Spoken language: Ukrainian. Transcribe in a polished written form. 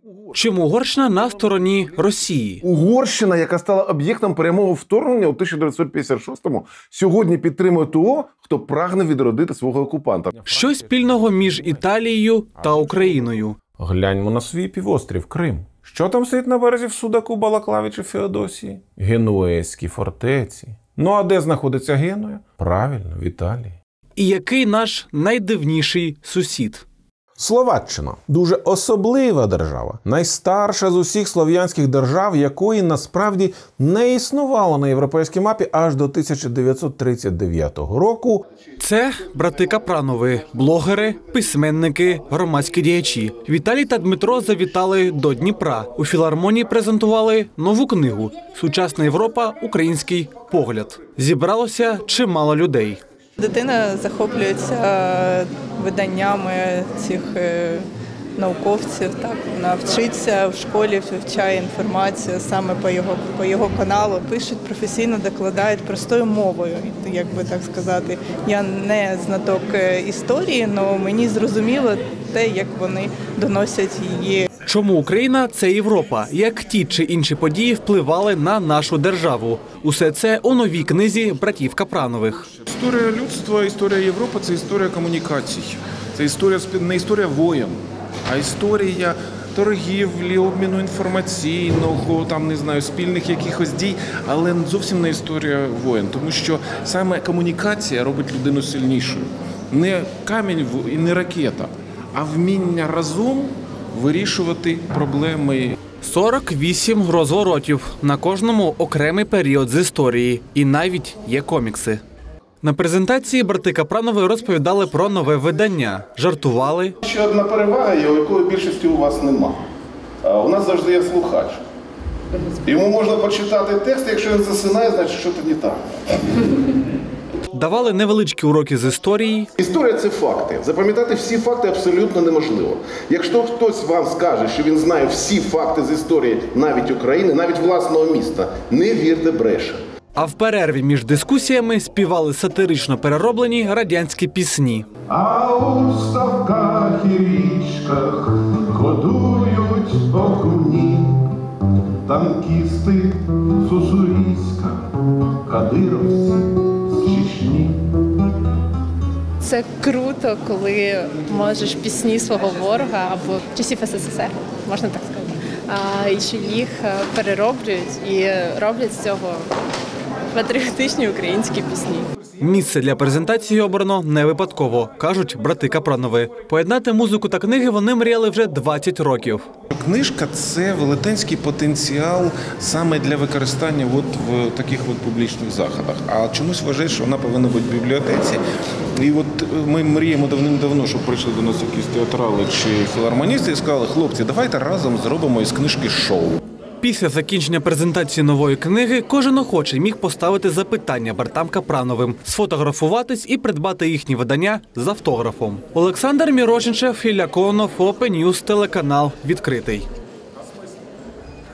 Чому Угорщина на стороні Росії? Угорщина, яка стала об'єктом прямого вторгнення у 1956-му, сьогодні підтримує того, хто прагне відродити свого окупанта. Що спільного між Італією та Україною? Гляньмо на свій півострів Крим. Що там стоїть на березі в Судаку, Балаклаві чи Феодосії? Генуезькі фортеці. Ну а де знаходиться Генуя? Правильно, в Італії. І який наш найдивніший сусід? Словаччина – дуже особлива держава. Найстарша з усіх слов'янських держав, якої насправді не існувало на європейській мапі аж до 1939 року. Це брати Капранови, блогери, письменники, громадські діячі. Віталій та Дмитро завітали до Дніпра. У філармонії презентували нову книгу «Сучасна Європа. Український погляд». Зібралося чимало людей. Дитина захоплюється виданнями цих науковців. Так, вона вчиться в школі, вивчає інформацію саме по його каналу. Пишуть професійно, докладають простою мовою, як би так сказати. Я не знаток історії, але мені зрозуміло те, як вони доносять її. Чому Україна – це Європа? Як ті чи інші події впливали на нашу державу? Усе це у новій книзі братів Капранових. Історія людства, історія Європи – це історія комунікацій. Це не історія воєн, а історія торгівлі, обміну інформаційного, там, не знаю, спільних якихось дій, але зовсім не історія воєн. Тому що саме комунікація робить людину сильнішою. Не камінь і не ракета, а вміння разом вирішувати проблеми. 48 розворотів, на кожному окремий період з історії. І навіть є комікси. На презентації брати Капранови розповідали про нове видання, жартували. Ще одна перевага є, у якої більшості у вас нема. У нас завжди є слухач. Йому можна почитати текст, якщо він засинає, значить щось не так. Давали невеличкі уроки з історії. Історія – це факти. Запам'ятати всі факти абсолютно неможливо. Якщо хтось вам скаже, що він знає всі факти з історії навіть України, навіть власного міста, не вірте, бреше. А в перерві між дискусіями співали сатирично перероблені радянські пісні. А у ставках і річках годують окуні, танкісти з Уссурійська, кадировці з Чечні. Це круто, коли можеш пісні свого ворога або часів СССР, можна так сказати, і що їх перероблюють і роблять з цього патріотичні українські пісні. Місце для презентації обрано не випадково, кажуть брати Капранови. Поєднати музику та книги вони мріяли вже 20 років. Книжка – це велетенський потенціал саме для використання в таких публічних заходах. А чомусь вважають, що вона повинна бути в бібліотеці. І ми мріємо давним-давно, щоб прийшли до нас якісь театрали чи філармоністи і сказали: хлопці, давайте разом зробимо із книжки шоу. Після закінчення презентації нової книги кожен охочий міг поставити запитання братам Капрановим, сфотографуватись і придбати їхні видання з автографом. Олександр Мірошничев, Ілля Конов, Open News, телеканал «Відкритий».